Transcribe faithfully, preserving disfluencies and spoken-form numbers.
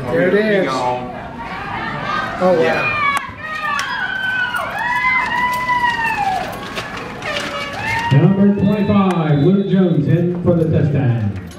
There it is. Go home. Oh, wow. Yeah. Number twenty-five, Luke Jones in for the touchdown.